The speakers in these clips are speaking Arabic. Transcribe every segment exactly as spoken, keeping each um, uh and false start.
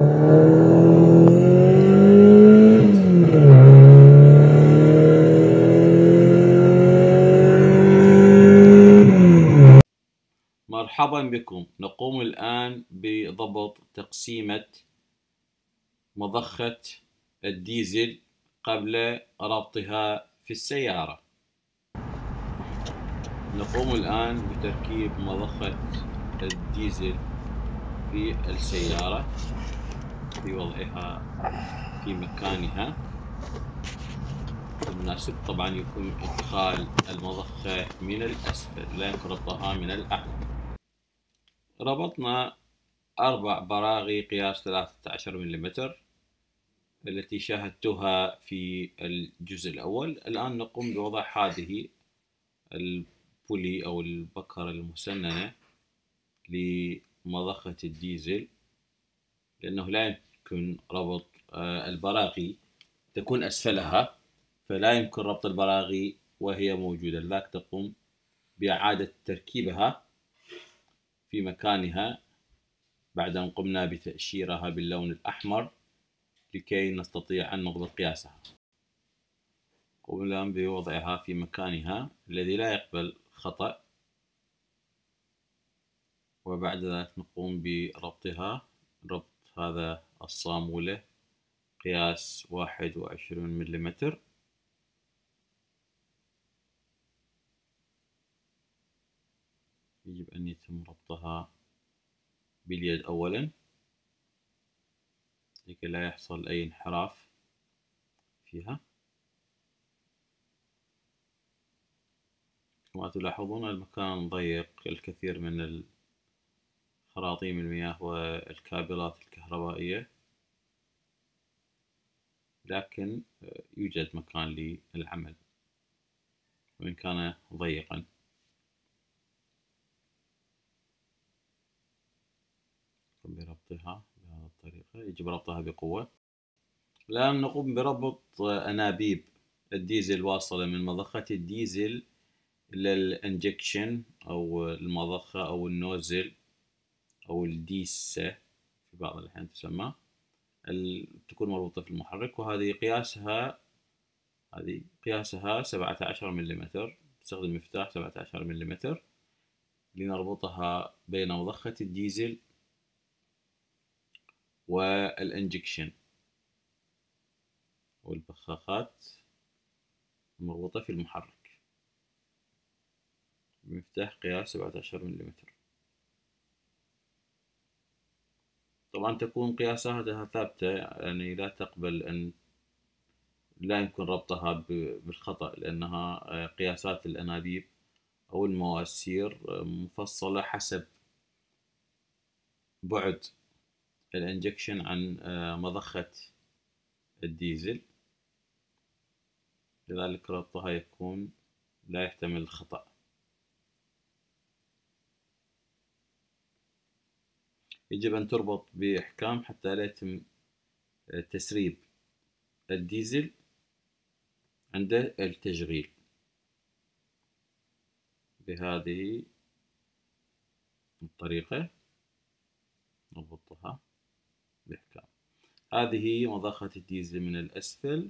مرحبا بكم. نقوم الآن بضبط تقسيمة مضخة الديزل قبل ربطها في السيارة. نقوم الآن بتركيب مضخة الديزل في السيارة في وضعها في مكانها المناسب. طبعا يكون إدخال المضخة من الأسفل، لا يمكن ربطها من الأعلى. ربطنا أربع براغي قياس ثلاثة عشر ملم التي شاهدتها في الجزء الأول. الآن نقوم بوضع هذه البولي أو البكرة المسننة لمضخة الديزل، لأنه لا يمكن ربط البراغي، تكون أسفلها، فلا يمكن ربط البراغي وهي موجودة، لذلك تقوم بإعادة تركيبها في مكانها بعد أن قمنا بتأشيرها باللون الأحمر لكي نستطيع أن نضبط قياسها. نقوم الآن بوضعها في مكانها الذي لا يقبل خطأ، وبعد ذلك نقوم بربطها. ربط هذا الصامولة قياس واحد وعشرين ملم. يجب أن يتم ربطها باليد أولا لكي لا يحصل أي انحراف فيها. كما تلاحظون المكان ضيق، الكثير من خراطيم المياه والكابلات الكهربائية، لكن يوجد مكان للعمل وإن كان ضيقا. بربطها بهذه الطريقة، يجب ربطها بقوة. الآن نقوم بربط أنابيب الديزل الواصلة من مضخة الديزل إلى الانجكشن أو المضخة أو النوزل أو الديسة في بعض الأحيان تسمى، تكون مربوطة في المحرك. وهذه قياسها هذه قياسها سبعة عشر ملم. نستخدم مفتاح سبعة عشر ملم لنربطها بين مضخة الديزل والانجكشن والبخاخات المربوطة في المحرك بمفتاح قياس سبعة عشر ملم. طبعا تكون قياساتها ثابتة، يعني لا تقبل أن لا يمكن ربطها بالخطأ، لأنها قياسات الأنابيب أو المواسير مفصلة حسب بعد الانجكشن عن مضخة الديزل، لذلك ربطها يكون لا يحتمل الخطأ. يجب أن تربط بإحكام حتى لا يتم تسريب الديزل عند التشغيل. بهذه الطريقة نربطها بإحكام. هذه مضخة الديزل من الأسفل.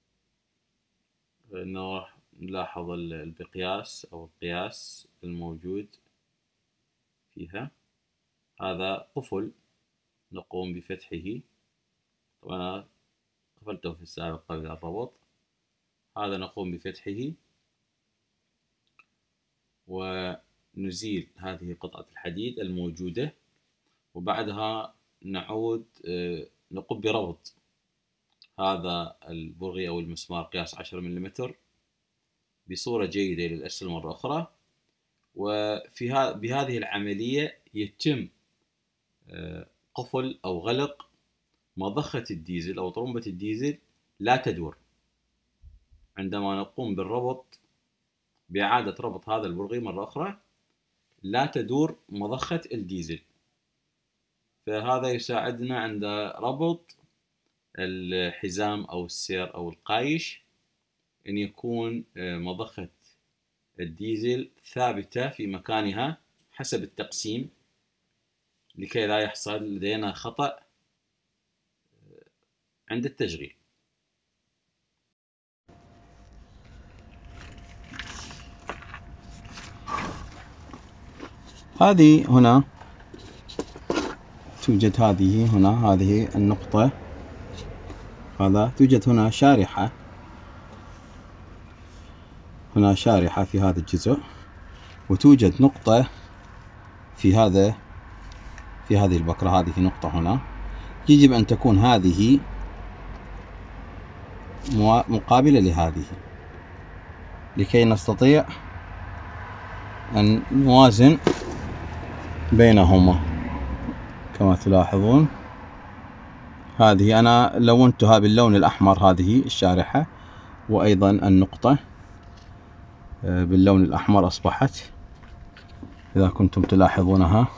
نلاحظ المقياس أو القياس الموجود فيها. هذا قفل نقوم بفتحه، وأنا قفلته في السابق قبل الربط. هذا نقوم بفتحه ونزيل هذه قطعة الحديد الموجودة، وبعدها نعود نقوم بربط هذا البرغي أو المسمار قياس عشرة ملم بصورة جيدة للأسفل مرة أخرى. وفي بهذه العملية يتم قفل أو غلق مضخة الديزل أو طرمبة الديزل لا تدور. عندما نقوم بالربط بإعادة ربط هذا البرغي مرة أخرى لا تدور مضخة الديزل، فهذا يساعدنا عند ربط الحزام أو السير أو القايش أن يكون مضخة الديزل ثابتة في مكانها حسب التقسيم، لكي لا يحصل لدينا خطأ عند التشغيل. هذه هنا توجد هذه هنا هذه النقطة، هذا توجد هنا شارحة، هنا شارحة في هذا الجزء، وتوجد نقطة في هذا في هذه البكرة، هذه نقطة هنا. يجب أن تكون هذه مقابلة لهذه لكي نستطيع أن نوازن بينهما. كما تلاحظون هذه أنا لونتها باللون الأحمر، هذه الشارحة، وأيضا النقطة باللون الأحمر أصبحت، إذا كنتم تلاحظونها.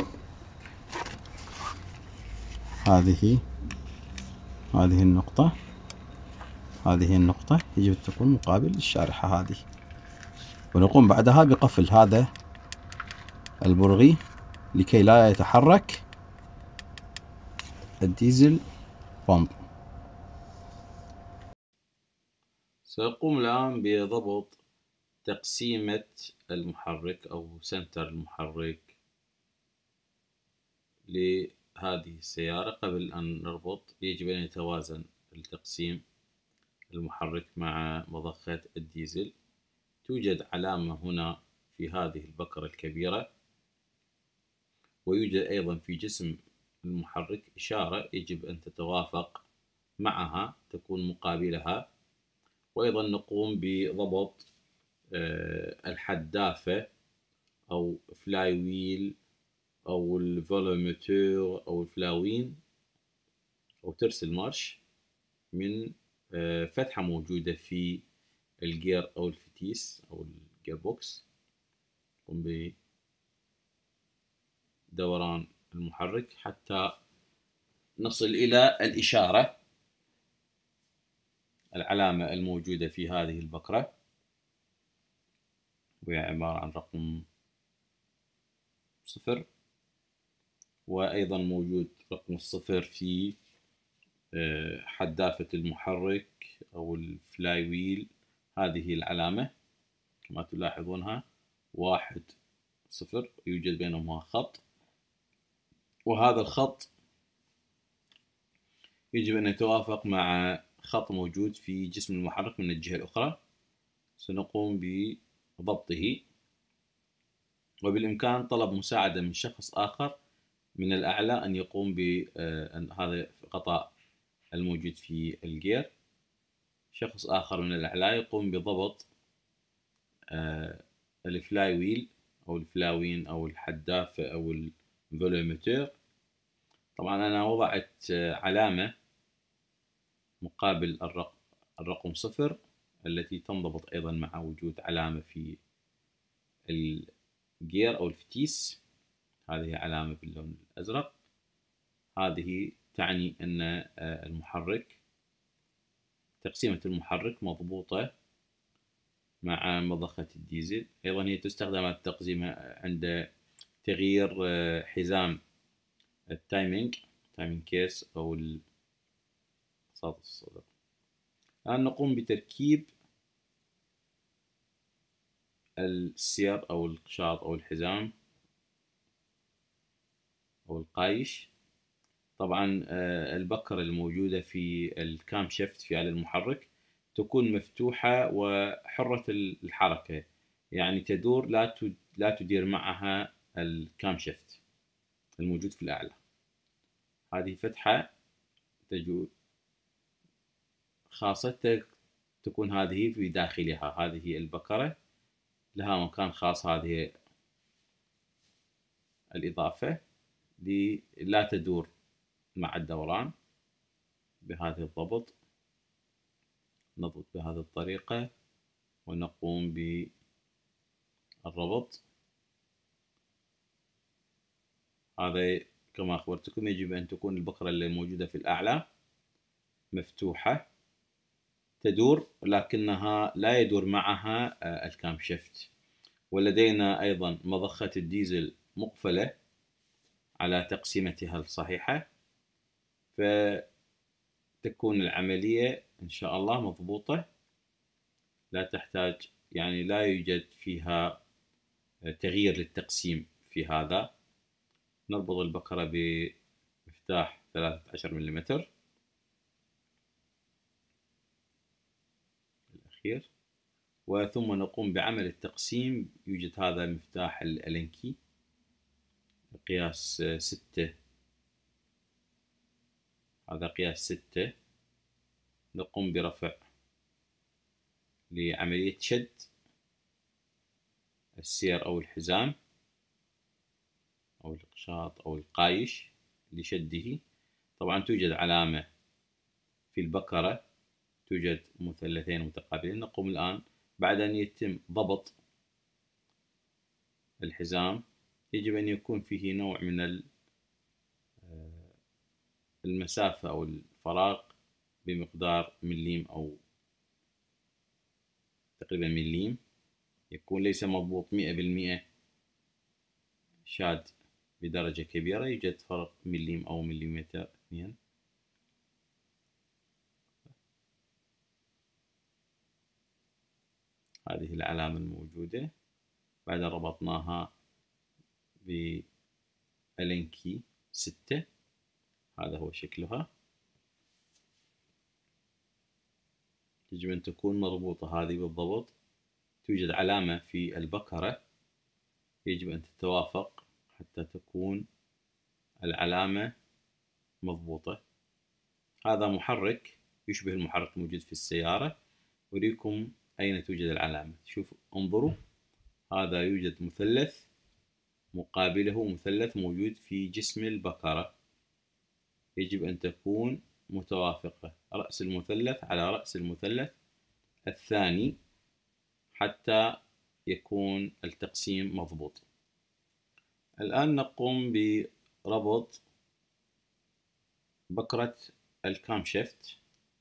هذه هذه النقطة هذه النقطة يجب أن تكون مقابل للشارحة هذه. ونقوم بعدها بقفل هذا البرغي لكي لا يتحرك الديزل بامب. سأقوم الآن بضبط تقسيمة المحرك أو سنتر المحرك لهذه السيارة. قبل أن نربط يجب أن يتوازن التقسيم المحرك مع مضخة الديزل. توجد علامة هنا في هذه البكرة الكبيرة، ويوجد أيضا في جسم المحرك إشارة يجب أن تتوافق معها، تكون مقابلها. وأيضا نقوم بضبط الحدافة أو فلاي ويل أو الفولومتور أو الفلاوين أو ترس المارش من فتحة موجودة في الجير أو الفتيس أو الجير بوكس. نقوم بدوران المحرك حتى نصل إلى الإشارة، العلامة الموجودة في هذه البكرة، وهي عبارة عن رقم صفر. وأيضا موجود رقم الصفر في حدافة المحرك أو الفلاي ويل. هذه العلامة كما تلاحظونها واحد صفر، يوجد بينهما خط، وهذا الخط يجب أن يتوافق مع خط موجود في جسم المحرك من الجهة الأخرى. سنقوم بضبطه، وبالإمكان طلب مساعدة من شخص آخر من الأعلى أن يقوم بهذا القطاع الموجود في الجير. شخص آخر من الأعلى يقوم بضبط الفلاي ويل أو الفلاوين أو الحدافة أو الفولومتور. طبعا أنا وضعت علامة مقابل الرقم الرقم صفر التي تنضبط أيضا مع وجود علامة في الجير أو الفتيس. هذه علامة باللون الأزرق، هذه تعني أن المحرك تقسيمة المحرك مضبوطة مع مضخة الديزل. أيضا هي تستخدم التقسيمة عند تغيير حزام التايمينج تايمينج كيس أو صاد الصدر. الآن نقوم بتركيب السير أو القشاط أو الحزام أو القايش. طبعا البكرة الموجودة في الكام شيفت في على المحرك تكون مفتوحة وحرة الحركة، يعني تدور لا لا تدير معها الكام شيفت الموجود في الأعلى. هذه فتحة تجود خاصة تكون هذه في داخلها. هذه البكرة لها مكان خاص، هذه الإضافة لا تدور مع الدوران. بهذا الضبط نضبط بهذه الطريقة ونقوم بالربط. هذا كما أخبرتكم يجب أن تكون البكرة الموجودة في الأعلى مفتوحة تدور، لكنها لا يدور معها الكام شيفت. ولدينا أيضا مضخة الديزل مقفلة على تقسيمتها الصحيحة، تكون العملية إن شاء الله مضبوطة، لا تحتاج يعني لا يوجد فيها تغيير للتقسيم. في هذا نربط البكرة بمفتاح ثلاثة عشر ملم الأخير، وثم نقوم بعمل التقسيم. يوجد هذا مفتاح الألنكي قياس ستة، هذا قياس ستة. نقوم برفع لعملية شد السير أو الحزام أو القشاط أو القايش لشده. طبعا توجد علامة في البكرة، توجد مثلثين متقابلين. نقوم الآن بعد أن يتم ضبط الحزام، يجب أن يكون فيه نوع من المسافة أو الفراغ بمقدار مليم أو تقريبا مليم، يكون ليس مضبوط مئة بالمئة شاد بدرجة كبيرة، يوجد فرق مليم أو مليمتر اثنين. هذه العلامة الموجودة بعد ربطناها بألنكي ستة. هذا هو شكلها، يجب أن تكون مربوطة هذه بالضبط. توجد علامة في البكرة يجب أن تتوافق حتى تكون العلامة مضبوطة. هذا محرك يشبه المحرك الموجود في السيارة، أريكم أين توجد العلامة. شوفوا انظروا، هذا يوجد مثلث مقابله مثلث موجود في جسم البكرة، يجب أن تكون متوافقة، رأس المثلث على رأس المثلث الثاني حتى يكون التقسيم مضبوط. الآن نقوم بربط بكرة الكام شيفت.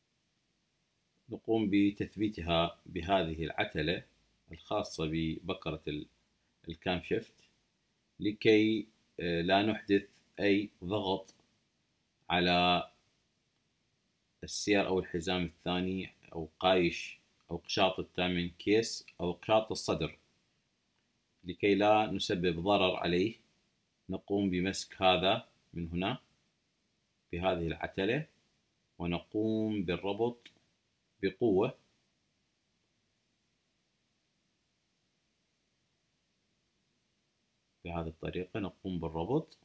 نقوم بتثبيتها بهذه العتلة الخاصة ببكرة الكام شيفت لكي لا نحدث أي ضغط على السير أو الحزام الثاني أو قايش أو قشاط التامين كيس أو قشاط الصدر، لكي لا نسبب ضرر عليه. نقوم بمسك هذا من هنا بهذه العتلة ونقوم بالربط بقوة. بهذه الطريقة نقوم بالربط.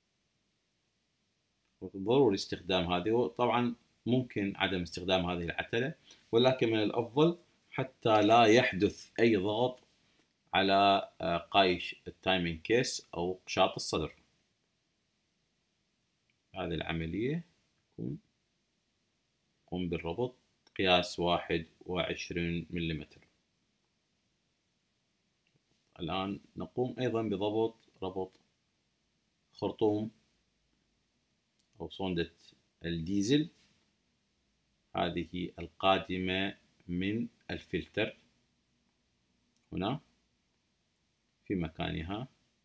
ضروري استخدام هذه، طبعا ممكن عدم استخدام هذه العتلة، ولكن من الأفضل حتى لا يحدث أي ضغط على قايش التايمينج كيس أو قشاط الصدر. هذه العملية نقوم بالربط قياس واحد وعشرين ملم. الآن نقوم أيضا بضبط ربط خرطوم أو صندة الديزل، هذه القادمة من الفلتر هنا في مكانها،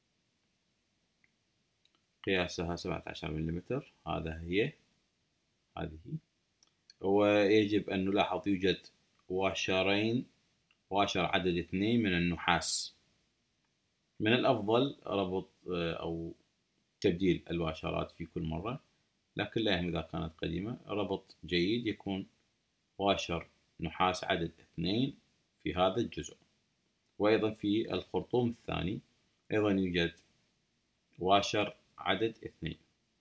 قياسها سبعة عشر ملم. هذا هي هذه. ويجب أن نلاحظ يوجد واشرين، واشر عدد اثنين من النحاس. من الأفضل ربط أو تبديل الواشرات في كل مرة، لكن لا يهم إذا كانت قديمة. ربط جيد يكون واشر نحاس عدد اثنين في هذا الجزء. وأيضا في الخرطوم الثاني أيضا يوجد واشر عدد اثنين.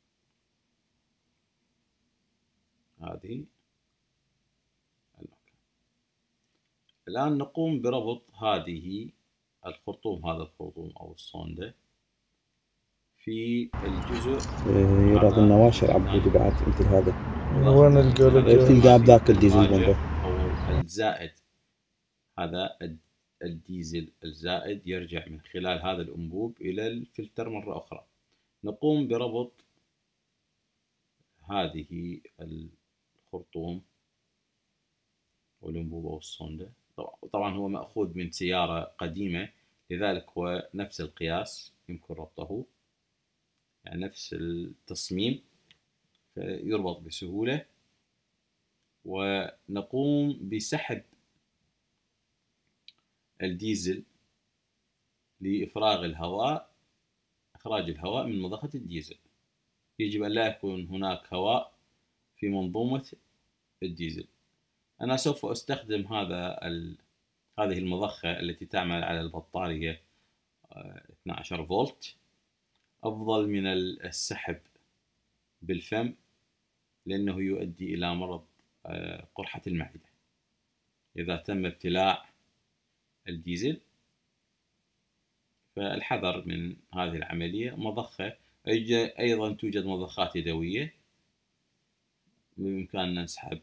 هذه المكان. الآن نقوم بربط هذه الخرطوم، هذا الخرطوم أو الصندة في الجزء. يراد النواشر عبودي بعد مثل هذا. وين القلب؟ تلقاه بذاك الديزل بومبر أو الزائد. هذا الديزل الزائد يرجع من خلال هذا الأنبوب إلى الفلتر مرة أخرى. نقوم بربط هذه الخرطوم والأنبوب أو الصندة. طبعا هو مأخوذ من سيارة قديمة، لذلك هو نفس القياس، يمكن ربطه يعني نفس التصميم فيربط بسهولة. ونقوم بسحب الديزل لإفراغ الهواء، إخراج الهواء من مضخة الديزل. يجب أن لا يكون هناك هواء في منظومة الديزل. أنا سوف أستخدم هذا ال... هذه المضخة التي تعمل على البطارية اثني عشر فولت، أفضل من السحب بالفم، لأنه يؤدي إلى مرض قرحة المعدة إذا تم ابتلاع الديزل. فالحذر من هذه العملية. مضخة أيضا توجد مضخات يدوية بإمكاننا نسحب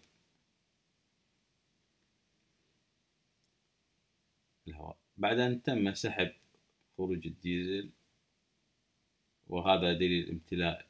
الهواء بعد أن تم سحب خروج الديزل، وهذا دليل امتلاء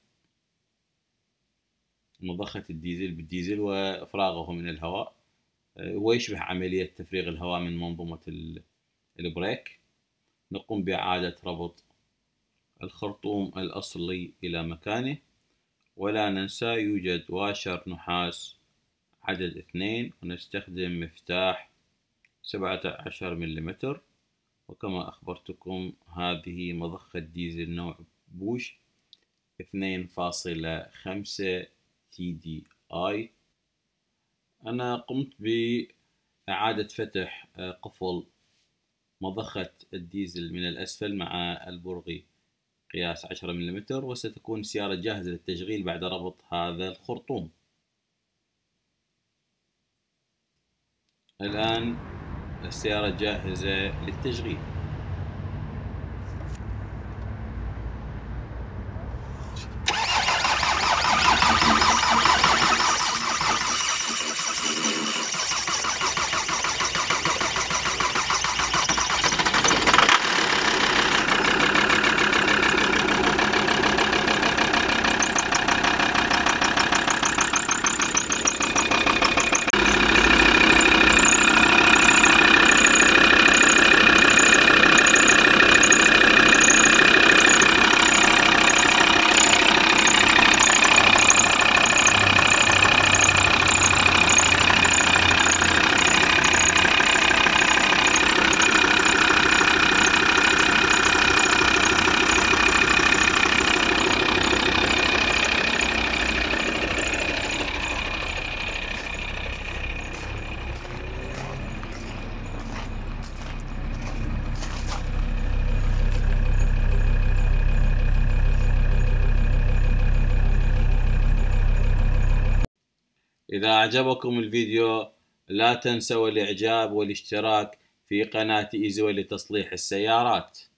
مضخة الديزل بالديزل وإفراغه من الهواء. ويشبه عملية تفريغ الهواء من منظومة البريك. نقوم بإعادة ربط الخرطوم الأصلي إلى مكانه، ولا ننسى يوجد واشر نحاس عدد اثنين، ونستخدم مفتاح سبعة عشر ملم. وكما أخبرتكم هذه مضخة ديزل نوع بوش اثنين فاصلة خمسة تي دي آي. أنا قمت بإعادة فتح قفل مضخة الديزل من الأسفل مع البرغي قياس عشرة ملم، وستكون السيارة جاهزة للتشغيل بعد ربط هذا الخرطوم. الآن السيارة جاهزة للتشغيل. إذا أعجبكم الفيديو لا تنسوا الإعجاب والاشتراك في قناة إيزي واي لتصليح السيارات.